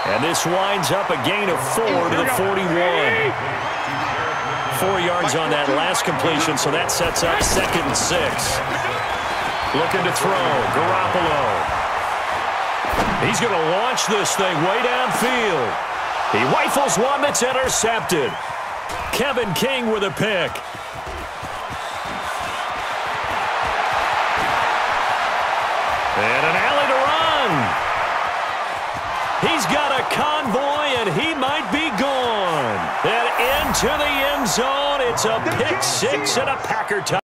And this winds up a gain of 4 to the 41. 4 yards on that last completion, so that sets up 2nd and 6. Looking to throw. Garoppolo. He's going to launch this thing way downfield. He rifles one that's intercepted. Kevin King with a pick. And an alley to run. He's got a convoy, and he might be gone. And into the end zone. It's a pick 6 and a Packer touchdown.